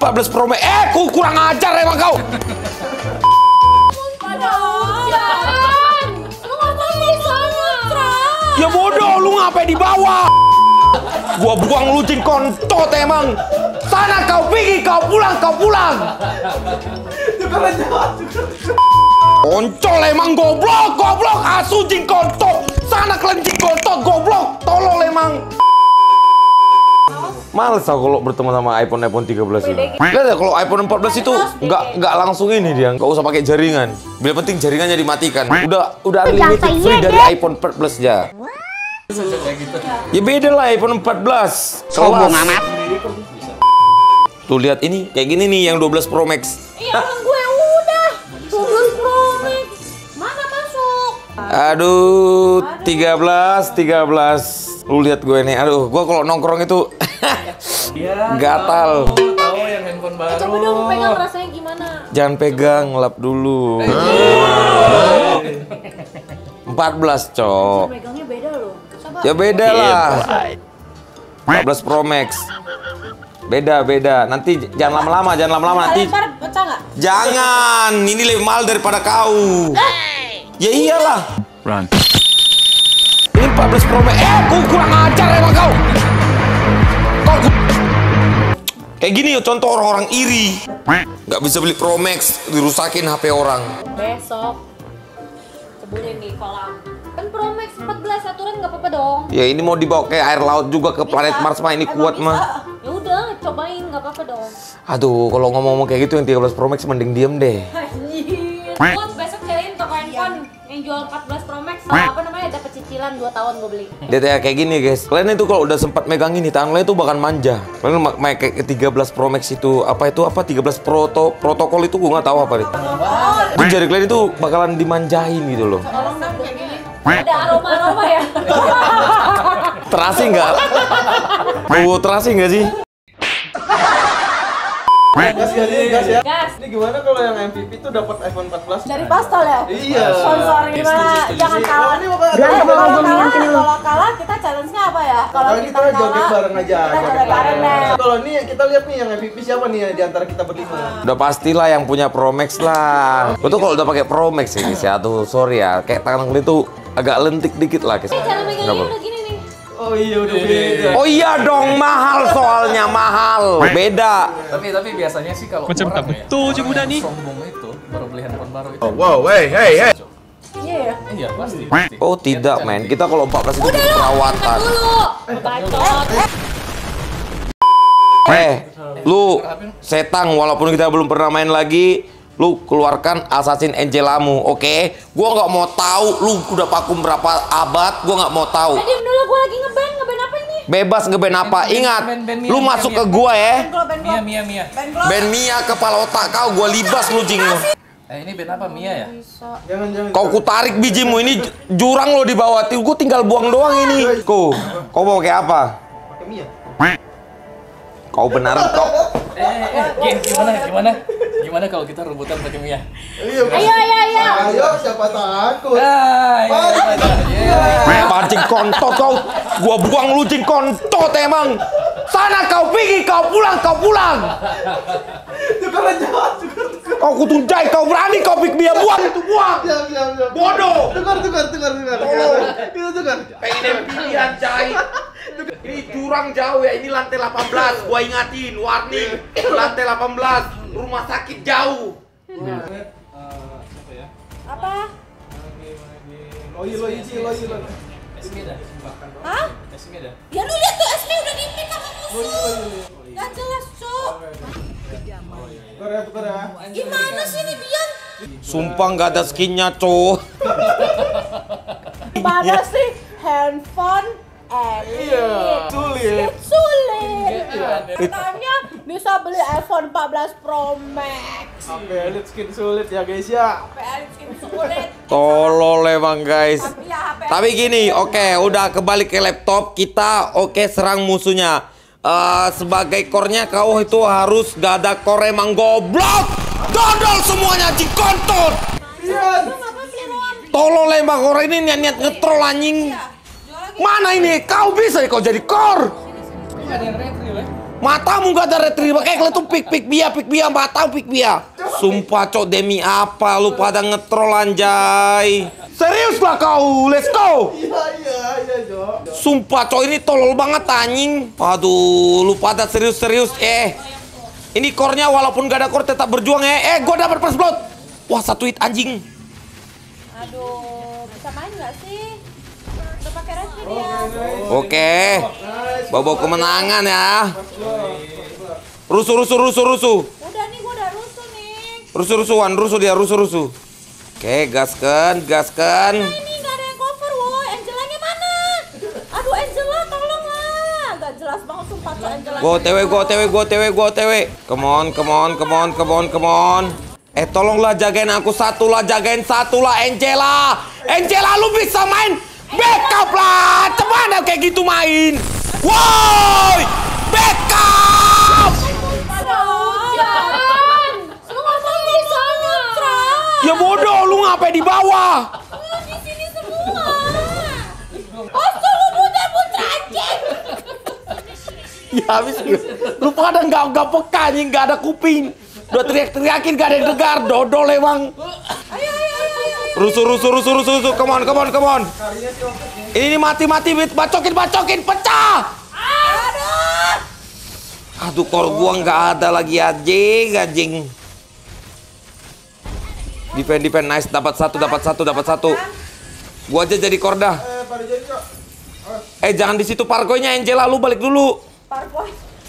14 Pro Max. Kurang ajar emang kau. Lu ngapain di sana, Tran? Ya bodoh, lu ngapain di bawah? Gua buang lu cing kontot emang. Sana kau pergi, kau pulang, kau pulang. Koncol emang goblok, asu cing kontot. Sana kalian cing kontot, goblok, tolol emang. Males aku kalau bertemu sama iPhone 13 ini. Lihat ya, kalau iPhone 14 itu nggak langsung ini dia, nggak usah pakai jaringan. Bila penting jaringannya dimatikan. Udah unlimited free dari iPhone 14 ya. Ya beda lah iPhone 14. Sombong amat. Tuh lihat ini, kayak gini nih yang 12 Pro Max. Iya, gue udah 12 Pro Max. Mana masuk? Aduh, 13. Lu lihat gue nih, aduh, gue kalau nongkrong itu gatal. Tahu yang handphone baru. Coba dong pegang rasanya gimana? Jangan pegang, lap dulu. 14, Cok. Pegangnya beda loh. Coba. Ya beda lah. 14 Pro Max. Beda. Nanti jangan lama-lama nanti. Lempar pecah nggak? Jangan, ini lebih mahal daripada kau. Ya iyalah. Run. Ini 14 Pro Max. Kurang ajar emang kau. Kayak gini ya contoh orang-orang iri. Nggak bisa beli Pro Max, dirusakin HP orang. Besok cebulin di kolam. Kan Pro Max 14 aturan nggak apa-apa dong. Ya ini mau dibawa ke air laut juga ke planet Mars mah ini kuat mah. Ya udah, cobain nggak apa-apa dong. Aduh, kalau ngomong-ngomong kayak gitu yang 13 Pro Max mending diem deh. Anjir. Buat besok cariin toko handphone yang jual 14 Pro Max. Apa namanya, dapat cicilan 2 tahun gue beli. Lihat ya kayak gini guys. Kalian itu kalau udah sempat megang ini tangan kalian itu bahkan manja. Kalian kayak 13 Pro Max itu apa 13 protokol itu gue nggak tahu apa deh. Itu jari kalian itu bakalan dimanjain gitu loh. Ada aroma ya. Terasi nggak? Tuh terasi nggak sih? Gas ya. Gas. Ini gimana kalau yang MVP tuh dapat iPhone 14? Dari Pastol ya? Iya. Sponsor gimana? Jangan kalah. Ini Kalau kalah kita challenge-nya apa ya? Kalau kita joget bareng aja. kita joget bareng deh. Kalau ini kita lihat nih yang MVP siapa nih di antara kita berlima? Udah pastilah yang punya Pro Max lah. Gue tuh kalau udah pakai Pro Max ya guys ya, tuh sorry ya, kayak tangan kalian tuh agak lentik dikit lah guys. Cara megangnya udah gini nih. Oh iya udah beda. Oh iya dong, mahal soalnya mahal. Beda. Tapi biasanya sih kalau Macam tak orang betul je budak ni. sombong itu baru beli handphone baru itu. Wow, hey. Iya ya. Iya pasti. Oh tidak men, kita kalau 14 itu butuh perawatan. Dulu. Bacot. Lu setang walaupun kita belum pernah main lagi, lu keluarkan Assassin Angelamu, oke? Gua nggak mau tahu lu udah vakum berapa abad, gua nggak mau tahu. Diam dulu, gue lagi ngeband apa ini? Bebas ngeband apa? Ingat, band lu Mia, masuk Mia. ke gua ya. Mia. Band Mia kepala otak kau, gua libas lu jing lu. Ini band apa Mia ya? Jangan. Kau kutarik bijimu ini jurang lo di bawah, gua tinggal buang doang ini. Kau mau pakai apa? Pakai Mia. Kau benar kau. Gimana kalau kita rebutan pakai Mia? Iya. Ayo, siapa takut? Pancing kontot kau, gua buang lu cing kontot emang. Sana kau pergi, kau pulang. Tukar aja. Kau kutunjai, kau berani kau pikir dia buang itu buang. Siap. Bodoh. Tukar. Itu tukar. Pengen pilihan jahit. Ini jurang jauh ya, ini lantai 18. Gua ingatin, warning. Lantai 18, rumah sakit jauh. Apa? Lo. Esmi dah. Hah? Esmi dah. Ya lu lihat tuh SP udah di-pick sama musuh. Gak jelas, Cok. Tukar ya. Gimana sih ini Bian? Sumpah nggak ada skinnya, cow. Gimana sih handphone Elite? Sulit. Katanya bisa beli iPhone 14 Pro Max. Elite skin sulit ya guys ya. Elite skin sulit. Tolol emang guys. HP. Tapi gini, oke, udah kembali ke laptop kita, serang musuhnya. Sebagai core-nya kau itu harus gak ada core emang goblok. Dodol semuanya anjing kontot. Tolol emang orang ini niat ngetrol anjing. Mana ini? Kau bisa kau jadi core? Ini ada yang retri ya? Matamu gak ada retri, makanya kalian tuh pik Bia, matamu pik Bia. Sumpah cok, demi apa lu pada ngetrol anjay. Serius lah kau, let's go. Iya, Jo. Sumpah cok, ini tolol banget anjing. Aduh, lu pada serius. Ini core-nya walaupun gak ada core tetap berjuang ya. Gua dapat first blood. Wah, 1 hit anjing. Aduh, bisa main nggak sih? Udah pakai retri dia. Oke. Bawa kemenangan ya. Rusuh. Udah nih, gua udah rusuh nih. Rusuh. Oke, gaskan. Nah, ini nggak ada yang cover, woi. Angelanya mana? Aduh, Angela, tolonglah. Gak jelas banget sumpah tuh Angela. Gua OTW. Come on. Tolonglah jagain aku satu lah, Angela. Angela, lu bisa main backup lah. Cuman kayak gitu main. Woi, backup. Lu ngomong di sana, Tra. Ya bodoh, lu ngapain di bawah? Lu di sini semua. Lu putra anjing. Ya habis lu pada nggak peka nih, nggak ada kuping. Udah teriakin gak ada yang dengar, dodol emang. Ayo. Rusuh. Come on. Ini mati, bacokin, pecah. Aduh, core gua nggak ada lagi anjing. Defend, nice, dapat satu. Gua aja jadi korda. Pada jadi, Jo. Jangan di situ parkoynya, Angela, lu balik dulu. Parkoy.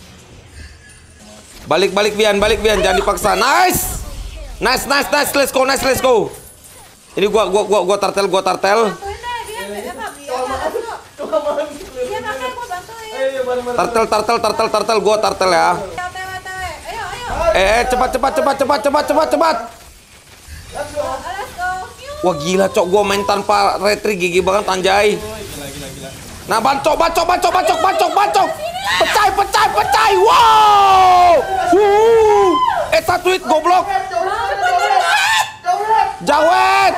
Balik Bian, jangan dipaksa. Nice, let's go. Ini gua tartel. Bantuin deh dia, dia nggak biar. Iya makanya gua bantuin. Tartel, gua tartel ya. Ayo. Cepat. Let's go. Wah gila cok, gua main tanpa retri gigi banget anjay. Nah, bacok. Pecah. Wow. 1 hit goblok. Jawet.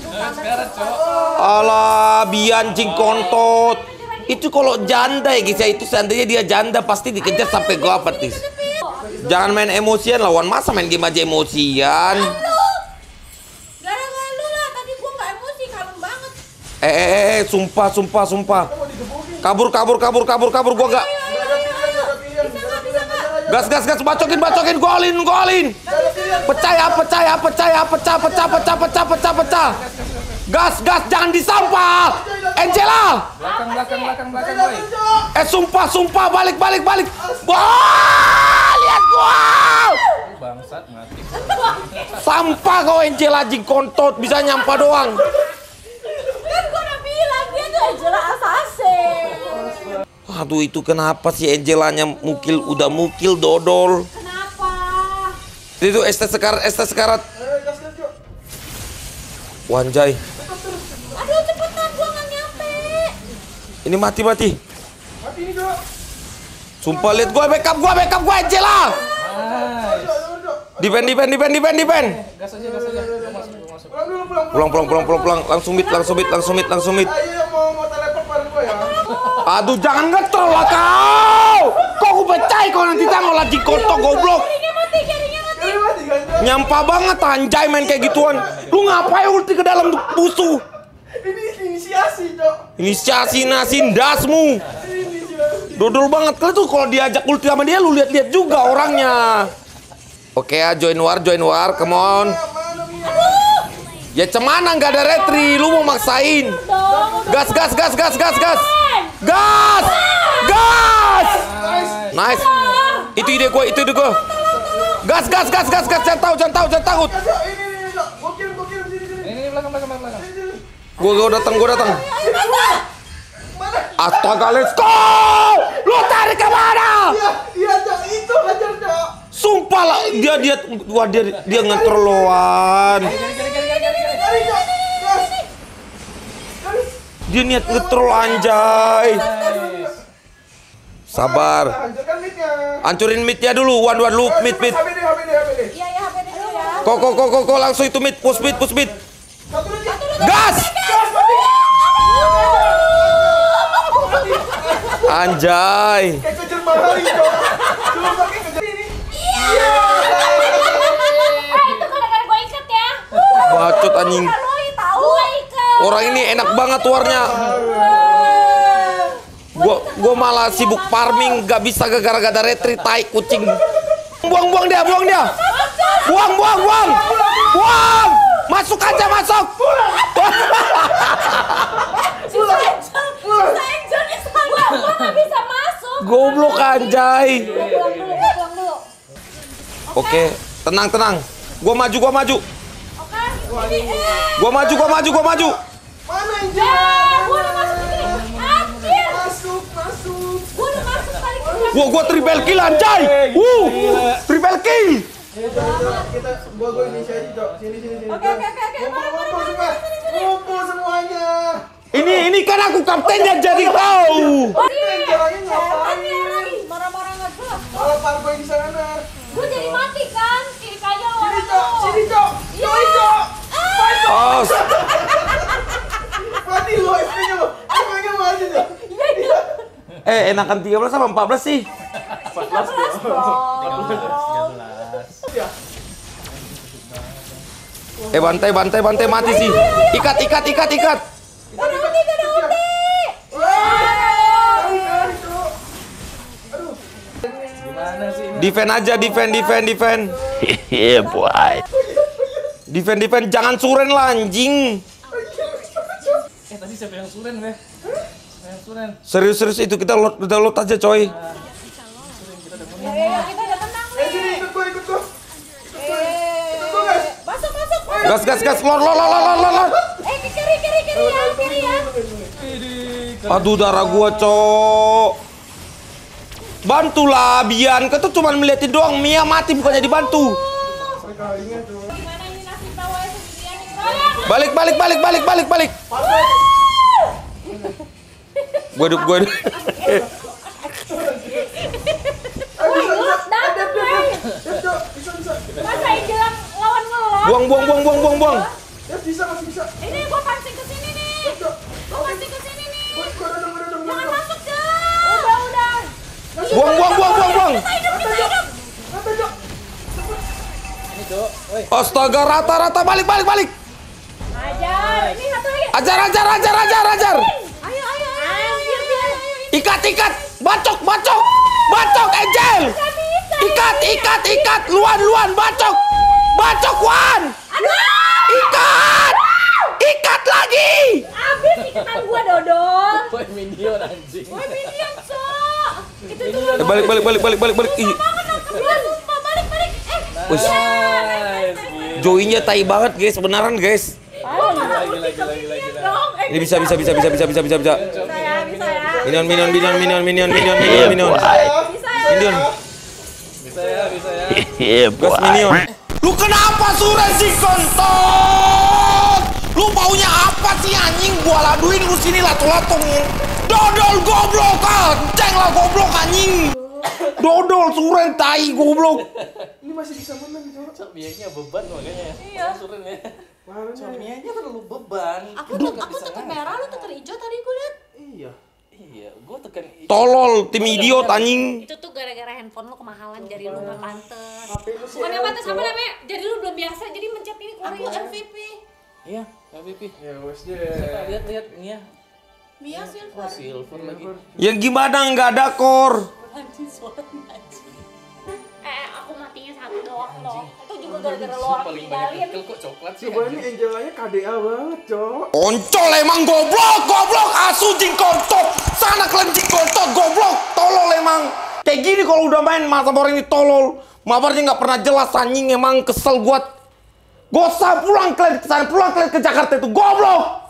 Alah, Bian jingkontot. Itu kalau janda ya guys ya, itu seandainya dia janda pasti dikejar sampai gua petis. Jangan main emosian lawan, masa main game aja emosian. Gara-gara lu lah, tadi gua nggak emosi, kalem banget. Sumpah. Kabur gua enggak. Gas, bacokin, golin. Pecah. Gas, jangan disampah. Angela. Belakang, boy. Sumpah, balik. Wah, lihat gua. Bangsat, mati. Sampah kau Angela jingkontot, bisa nyampah doang. Kan gua udah bilang dia tuh Angela assassin. Aduh, itu kenapa sih Angelanya udah mukil dodol. Kenapa? Itu ST sekarat. Gas, Jo. Wanjay. Aduh, cepetan gua nggak nyampe. Ini mati. Mati ini, Jo. Sumpah, lihat gua backup gua Angela. Defend. Gas aja. Pulang. Langsung mid. Ayo mau teleport bareng gua ya. Aduh, jangan ngetrol lah kau. Kok aku pecah kau nanti tanggal lagi kotok goblok. Jaringnya mati. Ini mati kan, Jo? Nyampah banget anjay main kayak gituan. Lu ngapain ulti ke dalam musuh? Ini inisiasi, Jo. Inisiasi nasin dasmu. Dodol banget. Kalian tuh kalau diajak ulti sama dia lu lihat-lihat juga orangnya. Oke ya, join war, come on. Ya cemana nggak ada retri, lu mau maksain. Gas. Nice. Itu ide gue. Gas. Jangan takut. Ini, Jo. Gua kirim sini. Ini belakang. Gue datang. Astaga, let's go. Lu tarik kemana? Iya, Jo. Itu hajar, Jo. Sumpah lah, dia ngetroloan. Cari, Jo. Gas. Dia niat ngetrol anjay. Sabar. Hancurkan midnya. Hancurin midnya dulu. One lu mid. HBD. Iya, HP dulu ya. Kok langsung itu mid, push mid. Satu lagi. Gas! Anjay. Kayak kejar 5 hari, Cok. Belum pakai ngejar ini. Iya. Itu gara-gara gue ikat ya. Bacot anjing. Gue ikat. Orang ini enak banget warnya. Gua malah sibuk farming, gak bisa gara-gara ada retreat tai kucing. Buang dia. Buang. Masuk aja, masuk. Susah Angel nih sama gue gak bisa masuk. Goblok anjay. Gue pulang dulu. Oke, tenang. Gua maju. Oke. Gua maju. Mana Angel? Gue udah masuk ke sini. Anjir. Masuk. Gue udah masuk balik ke sini. Gua triple kill anjay. Triple kill. Gua inisiasi, Cok. Sini. Oke. Ngumpul semuanya. Ini kan aku kaptennya jadi kau. Caranya ngapain? lagi. Marah-marah nggak jelas. Kalau parboy di sana. Gue jadi mati kan. Kiri kaya orang Sini, Cok. Cok. Oh, Mati lo, FP-nya lo. FP-nya mati tuh. enakan 13 sama 14 sih. 14 dong. Bantai mati sih. Ikat. Udah ulti. Gimana sih ini? Defend aja, defend. Iya, boy. Defend, jangan suren lah anjing. Tadi siapa yang suren, Beh? Serius itu kita load aja, coy. Ya, kita udah tenang nih. Sini, ikut gua. Masuk. Gas, lor. Ke kiri ya. Aduh, darah gua, cok. Bantulah, Bian. Kita tuh cuma meliatin doang. Mia mati bukannya dibantu. Gimana ini nasib bawah sendirian nih? Balik. Gua hidup. Masa Angel lawan ngelot? Buang. Ya masih bisa. Ini gua pancing ke sini nih. Jangan masuk dah. Udah. Buang. Kita hidup. Ini, Cok. Woi. Astaga, rata, balik. Ajar. Ini satu lagi. Ajar. Ayo. Anjir. Ikat. Bacok, Angel. Ikat. Luan, bacok, Wan. Aduh. Ikat lagi. Abis ikutan gua dodol. Woi, minion anjing. Woi minion, Cok. Itu tuh. Balik. Ih. Sumpah, balik. Wih. Joinnya tai banget, guys. Beneran, guys. Gila. Ini bisa. Bisa ya. Minion. Bisa ya. Gas minion. Lu kenapa suren si kontot? Lu maunya apa sih anjing? Gua laduin lu sini lato-latongin. Dodol goblok kan. Ceng lah goblok anjing. Dodol suren tai goblok. Ini masih bisa menang, Cok. Cok, Mianya beban makanya. Iya. Suren ya. Mana Cok, Mianya terlalu beban. Aku tekan merah, lu tekan hijau tadi gue liat. Iya, gua tekan Tolol tim idiot anjing. Itu tuh gara-gara handphone lu kemahalan, jari lu nggak pantes. Bukan yang pantes, apa namanya? Jari lu belum biasa, jadi mencet ini keluar yuk MVP. Iya, MVP. Ya wes deh. Lihat Mia. Mia silver. Silver lagi. Ya gimana nggak ada core? Anjing suara anjing. Aku matinya satu doang loh. Itu juga gara-gara lo orang Paling banyak tinggalin. kill kok coklat sih. Coba ini Angelanya KDA banget, Cok. Oncol emang goblok, asu jing kontot. Sana kalian jing kontot, goblok, tolol emang. Kayak gini kalau udah main masa orang ini tolol. Mabarnya nggak pernah jelas anjing emang kesel gua. Gak usah pulang kalian ke sana, pulang kalian ke Jakarta itu goblok.